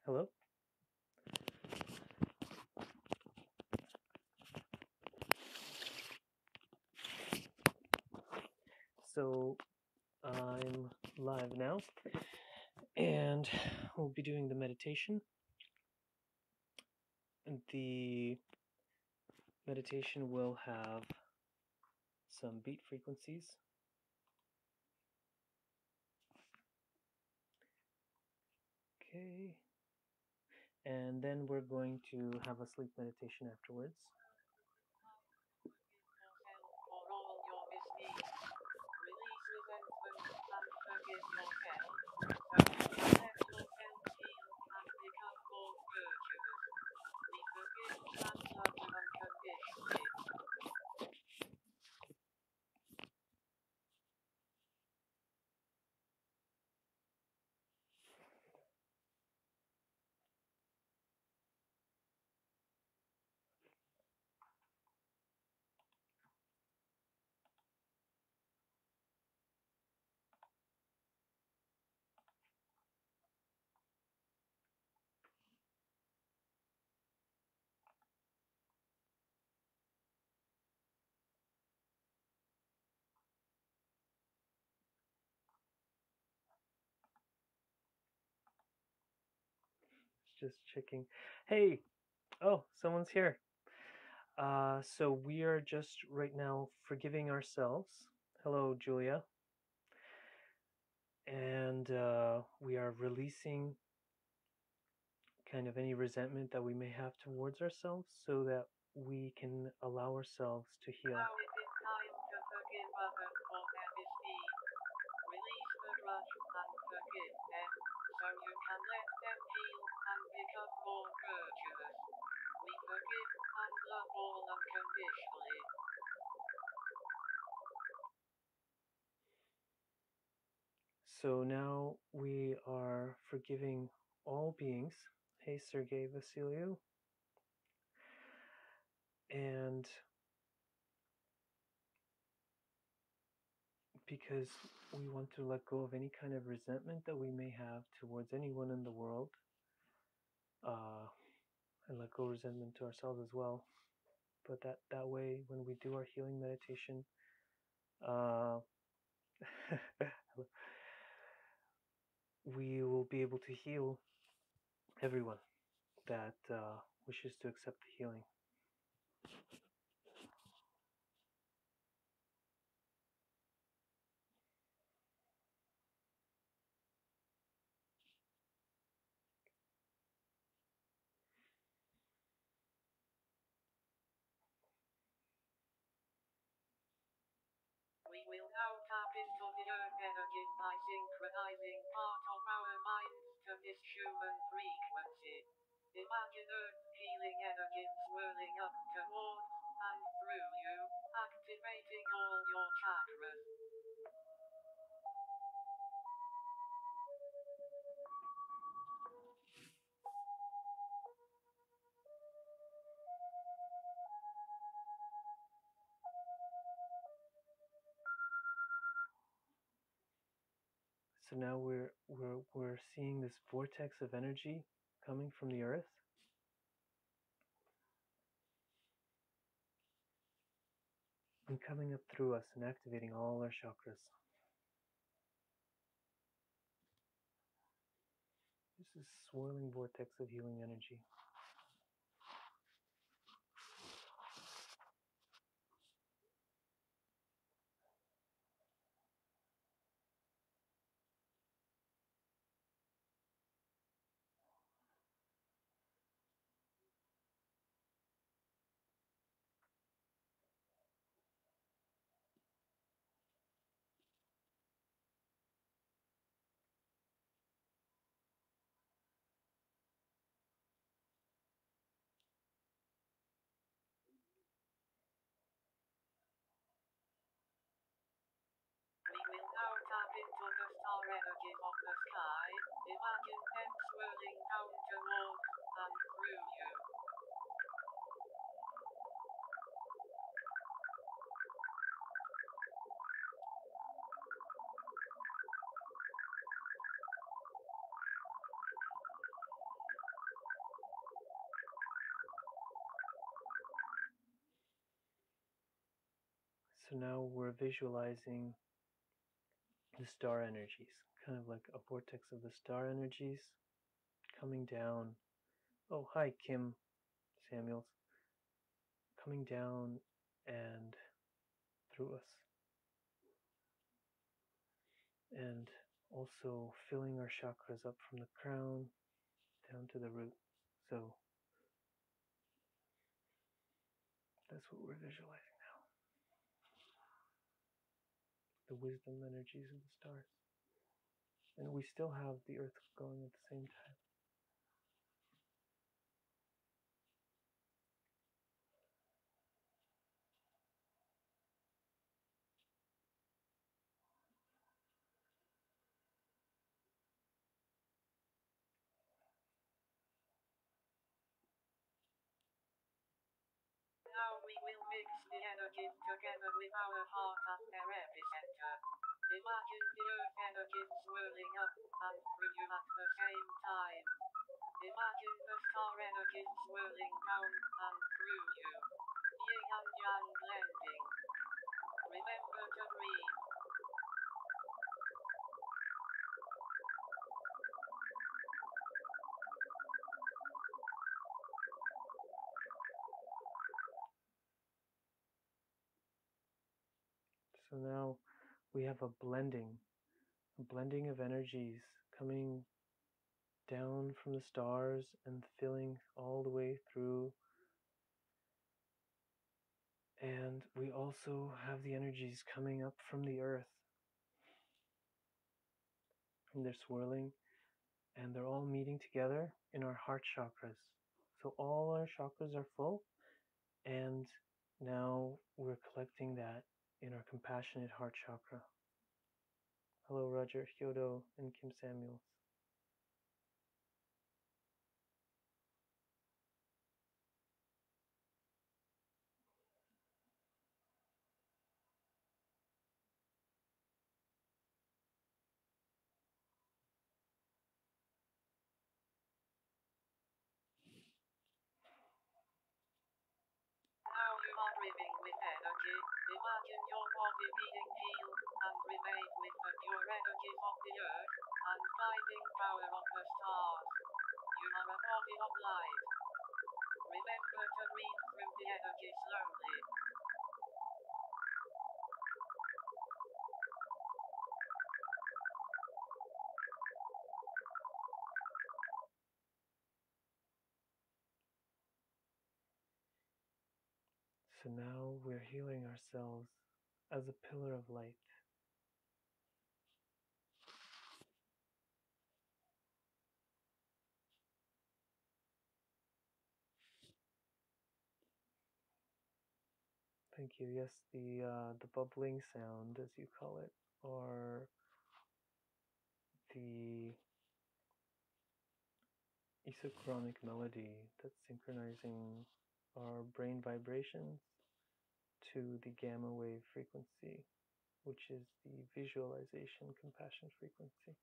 Hello? So I'm live now, and we'll be doing the meditation. The meditation will have some beat frequencies. Okay. And then we're going to have a sleep meditation afterwards. Just checking. Hey! Oh, someone's here. So we are just right now forgiving ourselves. Hello, Julia. And we are releasing kind of any resentment that we may have towards ourselves so that we can allow ourselves to heal. Now it is time to forgive others for their misdeeds. Release the grudge and forgive them, so you can let them heal and become more virtuous. We forgive and love all unconditionally. So now we are forgiving all beings. Hey, Sergey Vasiliou. And because we want to let go of any kind of resentment that we may have towards anyone in the world, and let go of resentment to ourselves as well. But that way, when we do our healing meditation, we will be able to heal everyone that wishes to accept the healing. We will now tap into the earth energy by synchronizing part of our minds to this human frequency. Imagine earth healing energy swirling up towards and through you, activating all your chakras. So now we're seeing this vortex of energy coming from the earth. And coming up through us and activating all our chakras. This is swirling vortex of healing energy. We will now tap into the star energies of the sky. Imagine them swirling down towards and through you. So now we're visualizing the star energies, kind of like a vortex of the star energies coming down. Oh, hi, Kim Samuels. Coming down and through us. And also filling our chakras up from the crown down to the root. So that's what we're visualizing now. The wisdom energies of the stars. And we still have the earth going at the same time. Now we will mix the energies together with our heart as their epicenter. Imagine the earth energies swirling up and through you at the same time. Imagine the star energies swirling down and through you. Yin and yang blending. Remember to breathe. So now we have a blending of energies coming down from the stars and filling all the way through. And we also have the energies coming up from the earth. And they're swirling and they're all meeting together in our heart chakras. So all our chakras are full, and now we're collecting that in our compassionate heart chakra. Hello, Roger, Hyodo, and Kim Samuels. Now you are breathing with energy. Imagine your body being healed and remade with the pure energies of the earth and guiding power of the stars. You are a body of light. Remember to breathe through the energy slowly. So now we're healing ourselves as a pillar of light. Thank you. Yes, the bubbling sound, as you call it, or the isochronic melody that's synchronizing our brain vibrations to the gamma wave frequency, which is the visualization compassion frequency.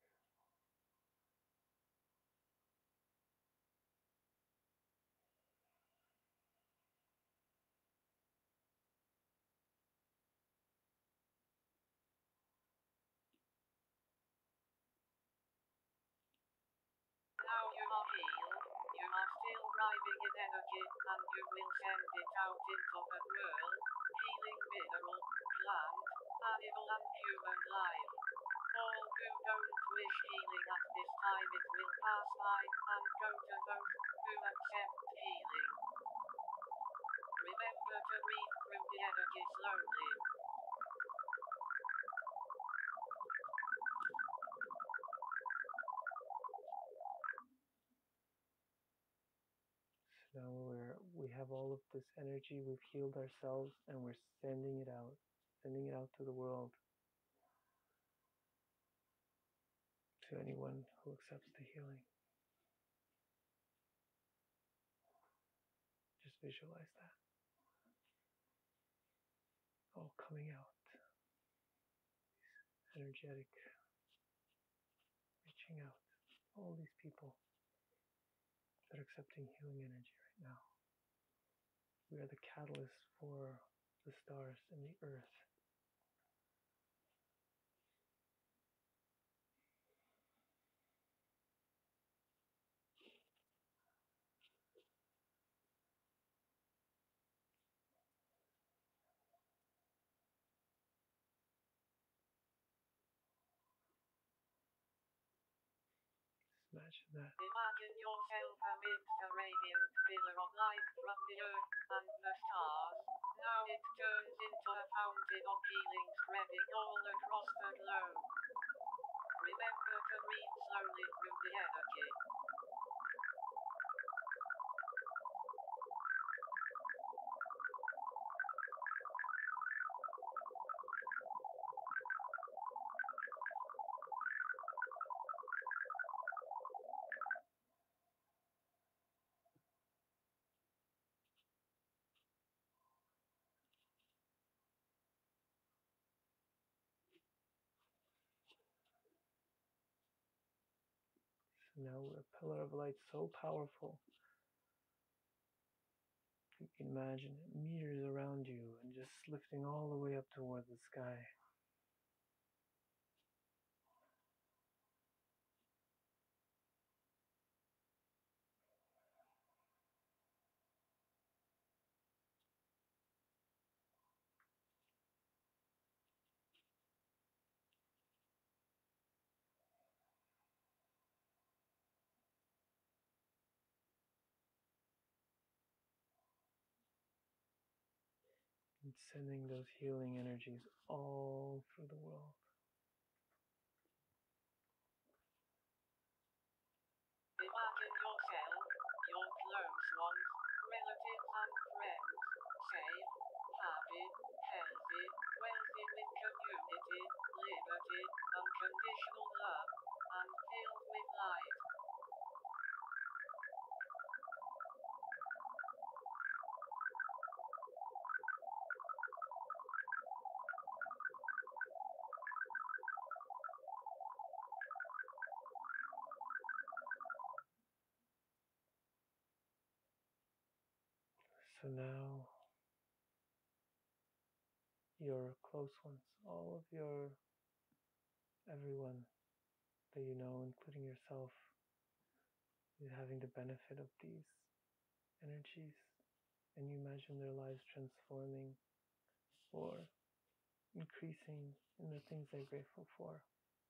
Now you are healed. You are still driving in energy and you will send it out into the world, healing mineral, plant, animal and human life. All who don't wish healing at this time it will pass by and go to those who accept healing. Remember to breathe through the energy slowly. So now we have all of this energy, we've healed ourselves, and we're sending it out to the world, to anyone who accepts the healing. Just visualize that. All coming out. Energetic, reaching out. All these people that are accepting healing energy right now. We are the catalyst for the stars and the earth. Just imagine that. Imagine yourself amidst a radiant pillar of light from the earth and the stars. Now it turns into a fountain of healing spreading all across the globe. Remember to breathe slowly through the energy. So now we're a pillar of light so powerful. You can imagine it meters around you and just lifting all the way up toward the sky. And sending those healing energies all through the world. Imagine yourself, your close ones, relatives and friends, safe, happy, healthy, wealthy with community, liberty, unconditional love, and filled with light. So now your close ones, all of your everyone that you know, including yourself, is having the benefit of these energies, and you imagine their lives transforming or increasing in the things they're grateful for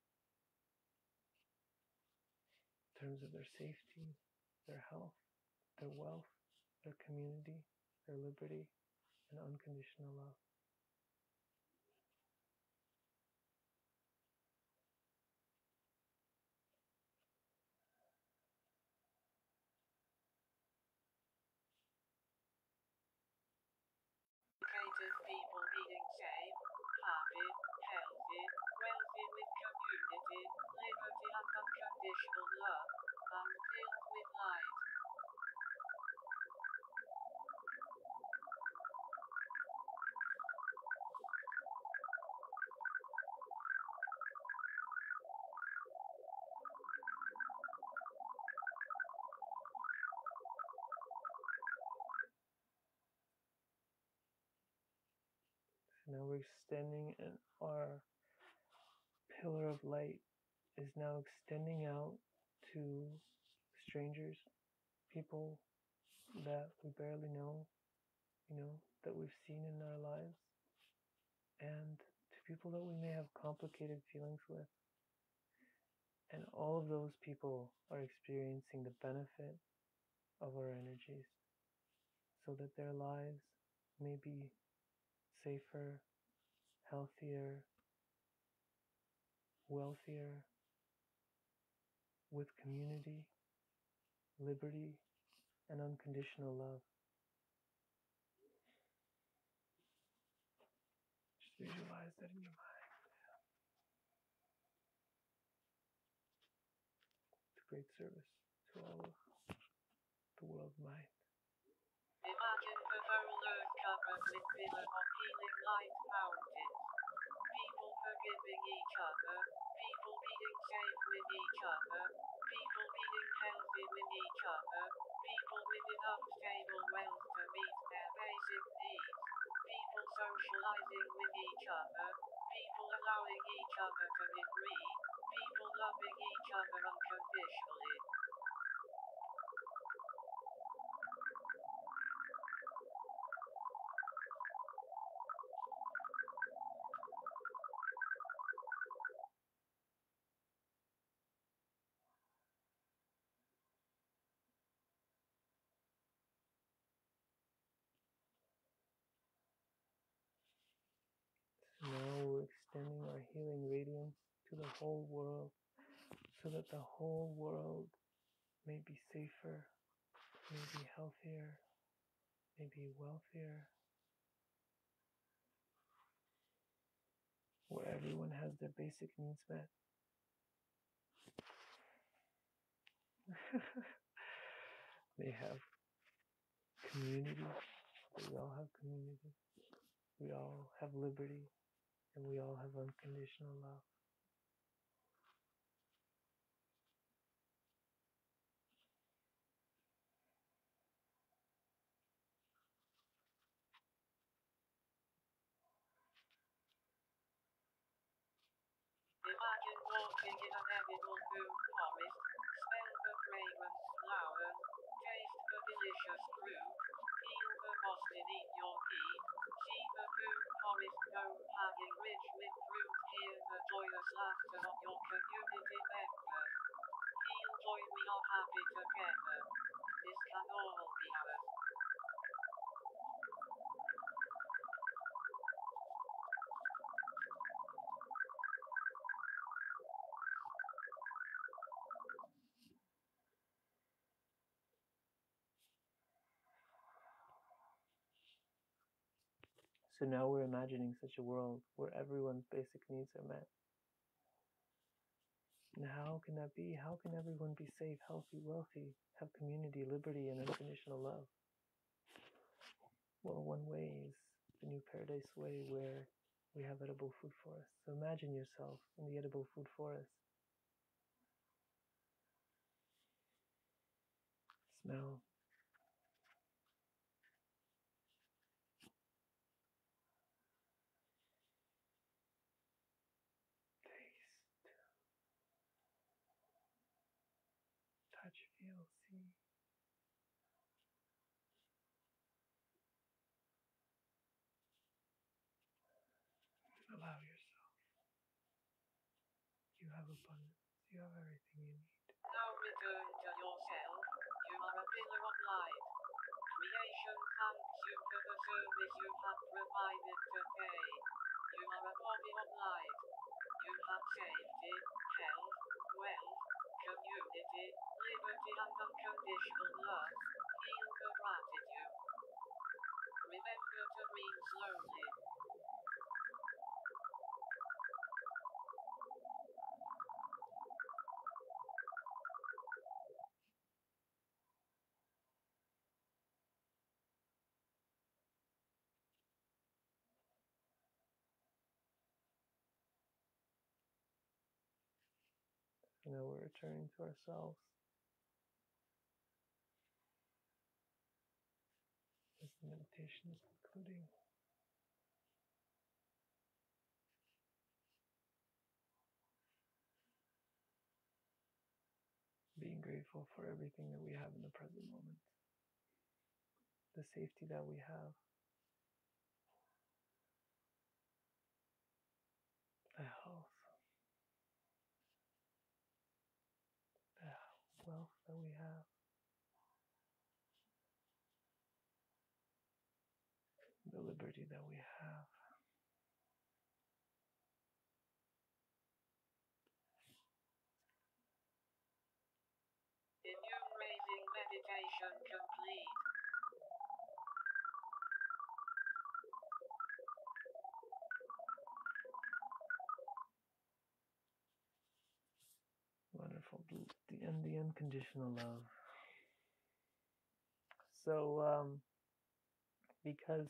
in terms of their safety, their health, their wealth, their community, their liberty, and unconditional love. Educated people being safe, happy, healthy, wealthy with community, liberty and unconditional love, and filled with light. So now we're extending, and our pillar of light is now extending out to strangers, people that we barely know, that we've seen in our lives, and to people that we may have complicated feelings with. And all of those people are experiencing the benefit of our energies so that their lives may be safer, healthier, wealthier, with community, liberty, and unconditional love. Just visualize that in your mind. It's a great service to all of the world mind. Imagine the whole earth covered with pillars of healing light fountains. People forgiving each other, people being safe with each other, people being healthy happy with each other, people with enough stable wealth to meet their basic needs, people socializing with each other, people allowing each other to be free, people loving each other unconditionally. Now we're extending our healing radiance to the whole world so that the whole world may be safer, may be healthier, may be wealthier, where everyone has their basic needs met. They have community, we all have community, we all have liberty, and we all have unconditional love. Imagine walking in an edible food forest, smell the fragrance flowers, taste the delicious fruit, feel the moss beneath your feet, see the food forest go hanging rich with fruit, hear the joyous laughter of your community members. Feel joy, we are happy together. This can all be ours. So now we're imagining such a world where everyone's basic needs are met. And how can that be? How can everyone be safe, healthy, wealthy, have community, liberty, and unconditional love? Well, one way is the new Paradise Way, where we have edible food forests. So imagine yourself in the edible food forest. Smell, taste, touch, feel, see. Allow yourself. You have abundance. You have everything you need. Now return to yourself. You are a pillar of light. Creation thanks you for the service you have provided today. You are a body of light. You have safety, health, wealth, community, liberty and unconditional love. Feel the gratitude. Remember to breathe slowly. So now we're returning to ourselves. As the meditation is concluding. Being grateful for everything that we have in the present moment. The safety that we have. The health. The wealth that we have. The liberty that we have. Immune raising meditation complete. Wonderful. The unconditional love. So, because,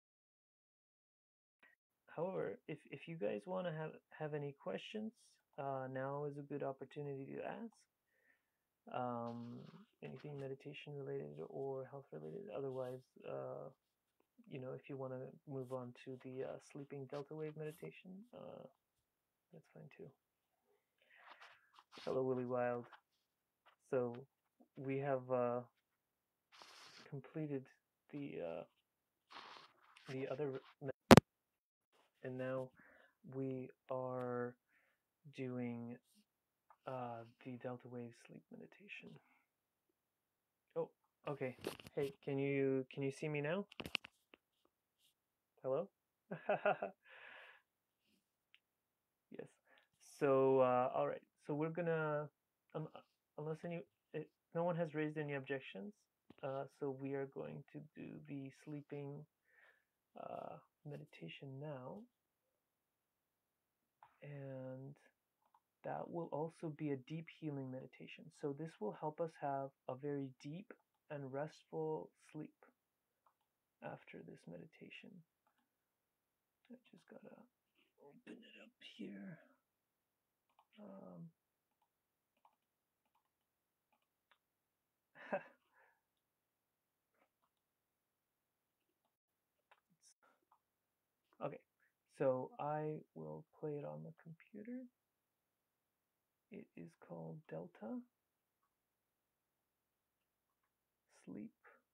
however, if you guys want to have any questions, now is a good opportunity to ask. anything meditation related or health related. Otherwise, if you want to move on to the sleeping delta wave meditation, that's fine too. Hello, Willie Wild. So we have completed the other, and now we are doing the delta wave sleep meditation. Oh, okay. Hey, can you see me now? Hello? Yes. So all right. So we're gonna um, unless no one has raised any objections. So we are going to do the sleeping meditation now, and that will also be a deep healing meditation. So this will help us have a very deep and restful sleep after this meditation. I just gotta open it up here. Okay, so I will play it on the computer. It is called Delta Sleep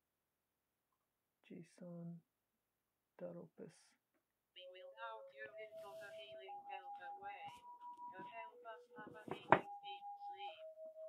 JSON.opus. We will now tune into the healing delta wave to help us have a healing deep sleep.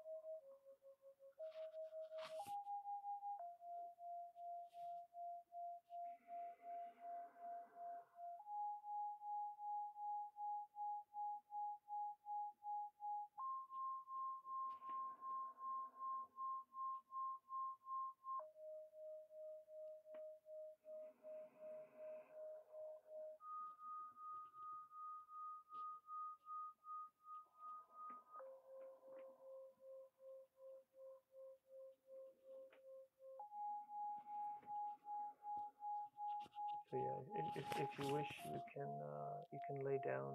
So yeah, if you wish, you can lay down.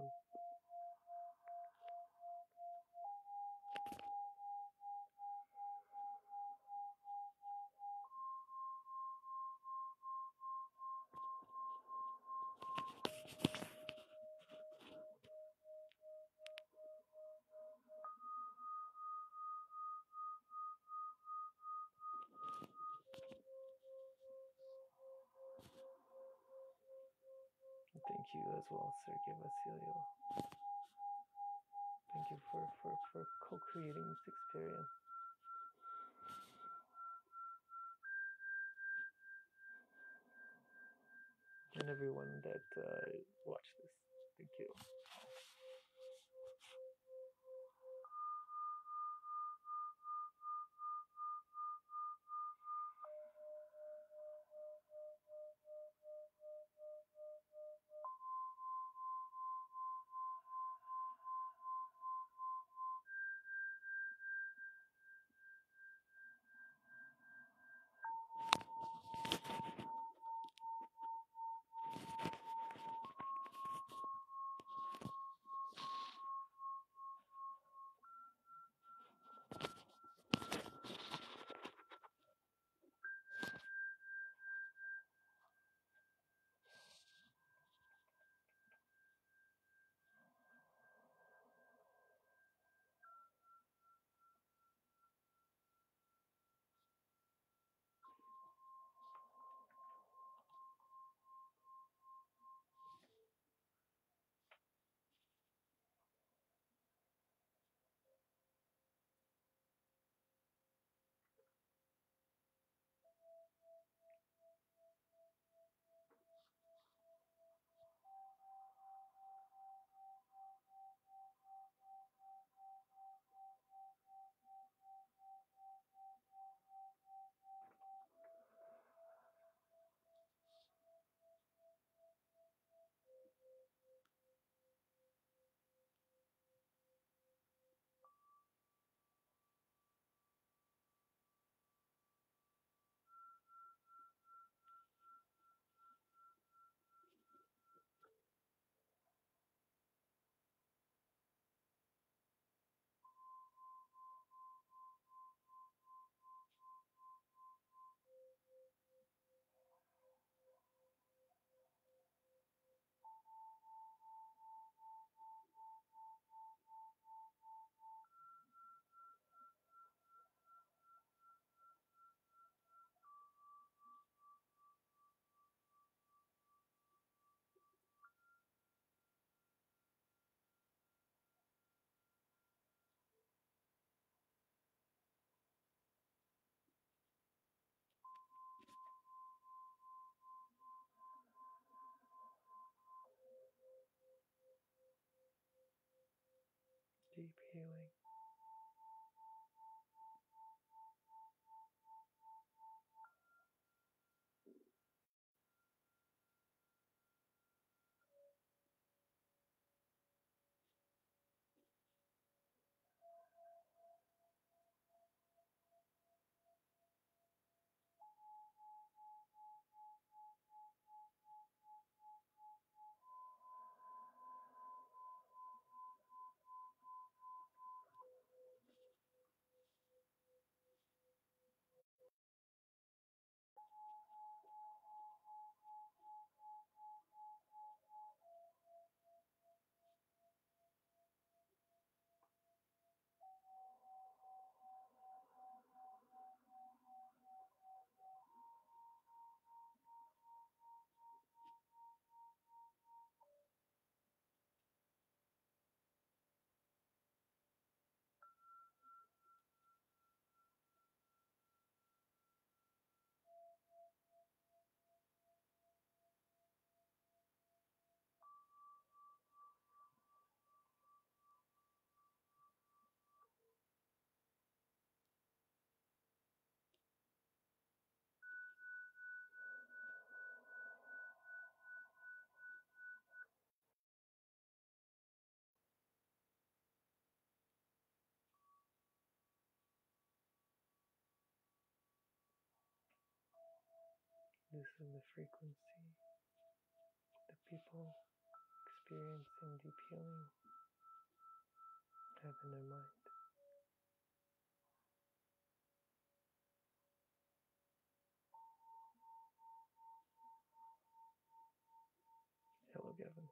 Thank you as well, Sergey Vasilyev. Thank you for co-creating this experience. And everyone that watched this. Thank you. This is the frequency that people experiencing deep healing have in their mind. Hello, Gavin.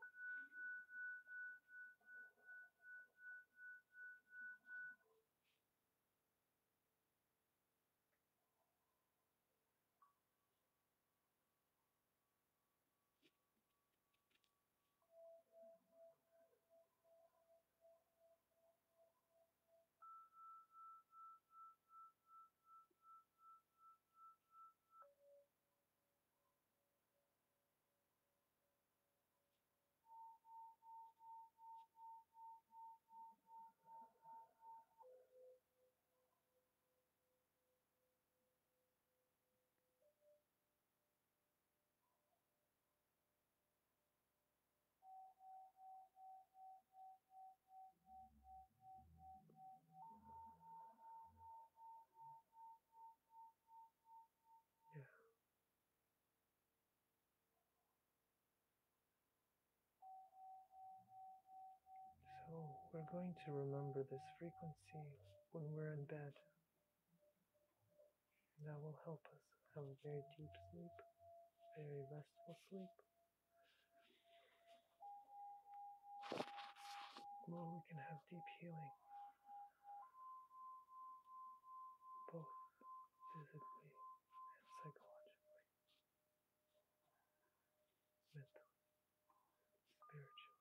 Yeah. So we're going to remember this frequency when we're in bed. That will help us have a very deep sleep, very restful sleep, where we can have deep healing, both physically and psychologically, mentally, spiritually.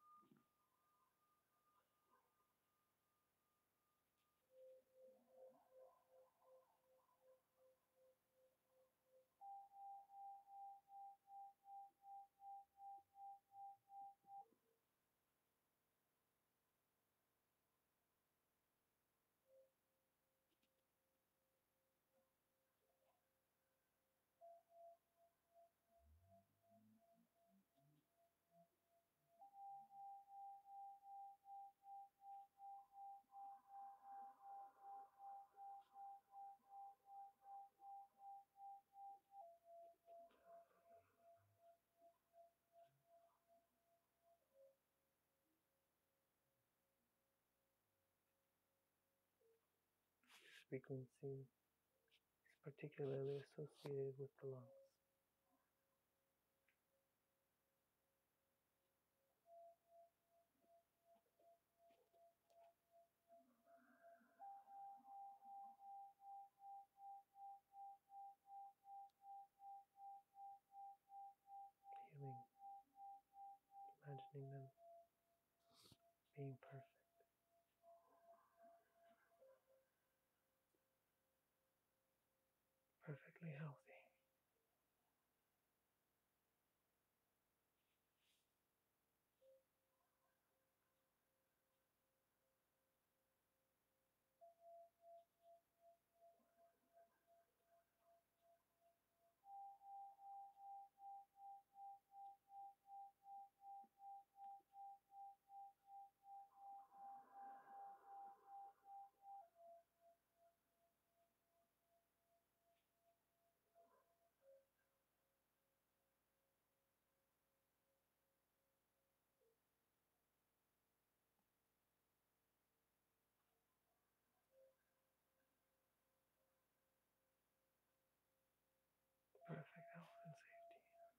This frequency is particularly associated with the lungs. Healing, imagining them being perfect, perfectly healthy. Perfect health and safety.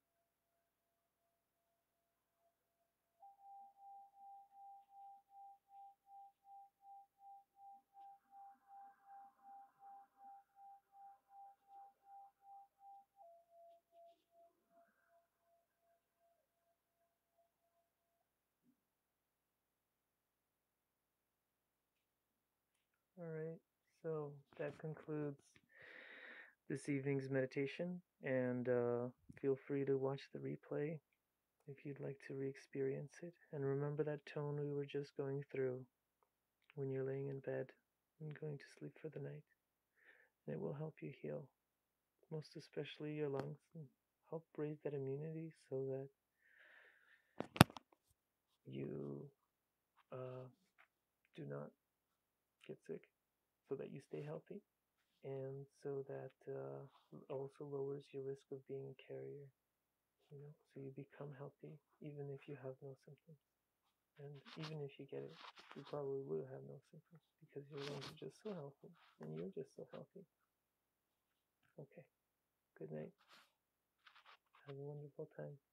All right, so that concludes this evening's meditation, and feel free to watch the replay if you'd like to re-experience it. And remember that tone we were just going through when you're laying in bed and going to sleep for the night. And it will help you heal, most especially your lungs, and help raise that immunity so that you do not get sick, so that you stay healthy. and so that also lowers your risk of being a carrier. So you become healthy even if you have no symptoms. And even if you get it, you probably will have no symptoms because your lungs are just so healthy and you're just so healthy. Okay. Good night. Have a wonderful time.